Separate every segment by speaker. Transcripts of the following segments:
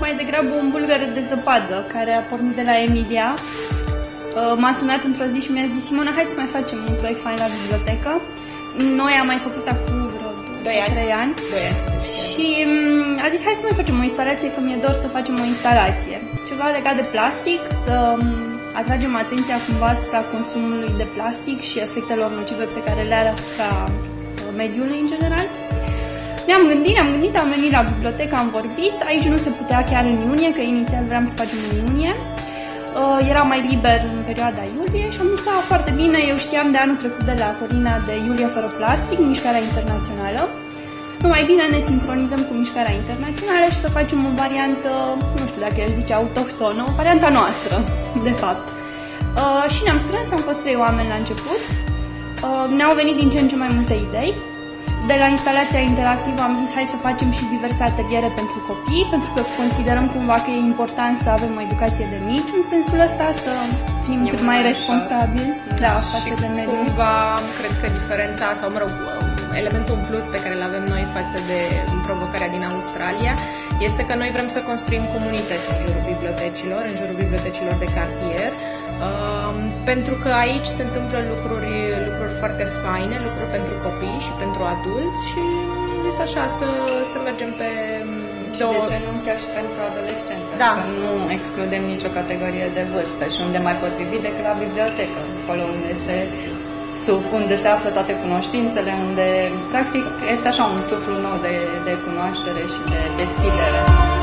Speaker 1: mai degrabă un bulgăre de zăpadă care a pornit de la Emilia. M-a sunat într-o zi și mi-a zis: Simona, hai să mai facem un proiect fain la bibliotecă. Noi am mai făcut acum vreo 3 ani. Și a zis: hai să mai facem o instalație, că mi-e dor să facem o instalație. Ceva legat de plastic, să atragem atenția cumva asupra consumului de plastic și efectelor nocive pe care le are asupra mediului în general. Ne-am gândit, am venit la bibliotecă, am vorbit. Aici nu se putea chiar în iunie, că inițial vreau să facem în iunie. Era mai liber în perioada iulie și am zis: foarte bine, eu știam de anul trecut de la Corina de Iulie fără plastic, mișcarea internațională. Mai bine ne sincronizăm cu mișcarea internațională și să facem o variantă, nu știu dacă aș zice autohtonă, o varianta noastră, de fapt. Și ne-am strâns, am fost 3 oameni la început. Ne-au venit din ce în ce mai multe idei. De la instalația interactivă am zis: hai să facem și diverse ateliere pentru copii, pentru că considerăm cumva că e important să avem o educație de mici, în sensul ăsta să fim cât mai responsabili față de mediu.
Speaker 2: Cumva, cred că diferența, sau mă rog, elementul în plus pe care îl avem noi față de provocarea din Australia este că noi vrem să construim comunități în jurul bibliotecilor de cartier, pentru că aici se întâmplă lucruri foarte faine, lucruri pentru copii și pentru adulți și zis așa să mergem pe
Speaker 3: de ce nu chiar și pentru adolescență,
Speaker 2: da.
Speaker 3: Că nu excludem nicio categorie de vârstă și unde mai potrivit decât la bibliotecă, acolo unde se află toate cunoștințele, unde practic este așa un suflu nou de cunoaștere și de deschidere.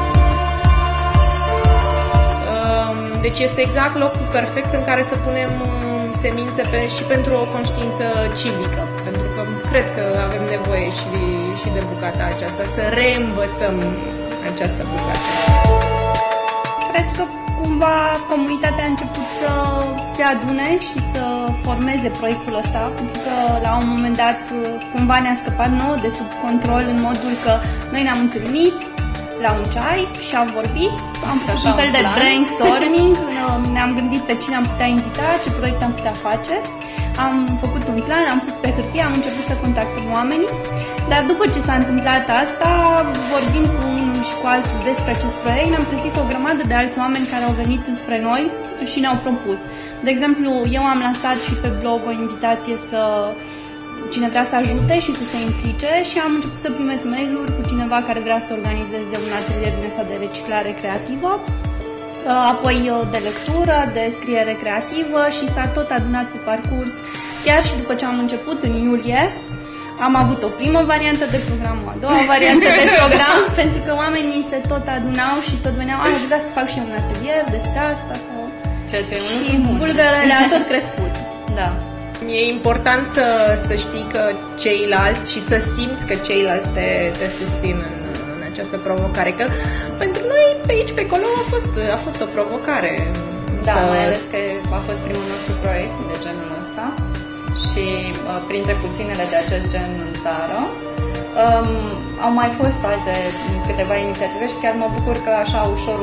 Speaker 2: Deci este exact locul perfect în care să punem semințe și pentru o conștiință civică, pentru că cred că avem nevoie și de bucata aceasta, să reînvățăm această bucată.
Speaker 1: Cred că cumva comunitatea a început să se adune și să formeze proiectul ăsta, pentru că la un moment dat cumva ne-a scăpat nouă de sub control, în modul că noi ne-am întâlnit la un ceai și am vorbit, am făcut un fel de brainstorming, ne-am gândit pe cine am putea invita, ce proiect am putea face, am făcut un plan, am pus pe hârtie, am început să contactăm oamenii, dar după ce s-a întâmplat asta, vorbind cu unul și cu altul despre acest proiect, ne-am trezit o grămadă de alți oameni care au venit înspre noi și ne-au propus. De exemplu, eu am lansat și pe blog o invitație cine vrea să ajute și să se implice și am început să primesc mail-uri cu cineva care vrea să organizeze un atelier din ăsta de reciclare creativă, apoi de lectură, de scriere creativă și s-a tot adunat pe parcurs. Chiar și după ce am început în iulie, am avut o primă variantă de program, o a doua variantă de program, pentru că oamenii se tot adunau și tot veneau: aș vrea să fac și un atelier despre asta sau...
Speaker 3: Ceea ce
Speaker 1: și bulgărele a tot crescut.
Speaker 3: Da.
Speaker 2: E important să știi că ceilalți și să simți că ceilalți te susțin în această provocare, că pentru noi pe aici, pe acolo a fost o provocare.
Speaker 3: Da, mai ales că a fost primul nostru proiect de genul ăsta și printre puținele de acest gen în țară. Au mai fost câteva inițiative și chiar mă bucur că așa ușor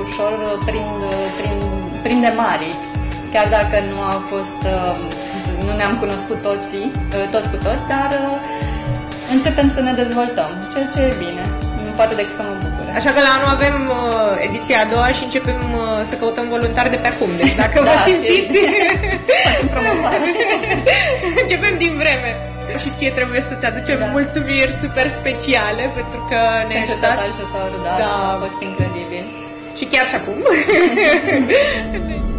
Speaker 3: prinde mari. Chiar dacă nu a fost, nu ne-am cunoscut toți cu toți, dar începem să ne dezvoltăm, ceea ce e bine. Nu poate decât să mă bucure.
Speaker 2: Așa că la anul avem ediția a doua și începem să căutăm voluntari de pe acum. Deci dacă vă simțiți,
Speaker 3: facem promovare.
Speaker 2: Începem din vreme. Și ție trebuie să-ți aducem mulțumiri super speciale pentru că ne-ai ajutat.
Speaker 3: Ajutor, da, a fost incredibil.
Speaker 2: Și chiar și acum.